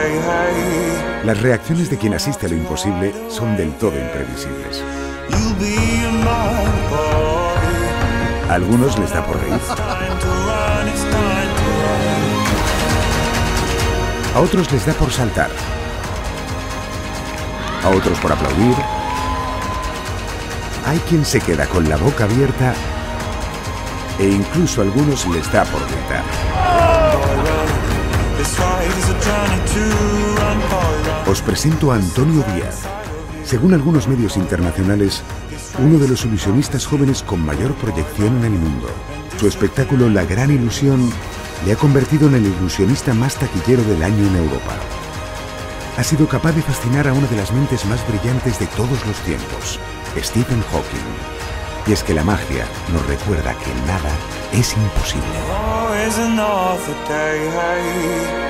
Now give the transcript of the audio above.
Las reacciones de quien asiste a lo imposible son del todo imprevisibles. A algunos les da por reír. A otros les da por saltar. A otros por aplaudir. Hay quien se queda con la boca abierta e incluso a algunos les da por gritar. Os presento a Antonio Díaz. Según algunos medios internacionales, uno de los ilusionistas jóvenes con mayor proyección en el mundo. Su espectáculo La Gran Ilusión le ha convertido en el ilusionista más taquillero del año en Europa. Ha sido capaz de fascinar a una de las mentes más brillantes de todos los tiempos, Stephen Hawking. Y es que la magia nos recuerda que nada es imposible.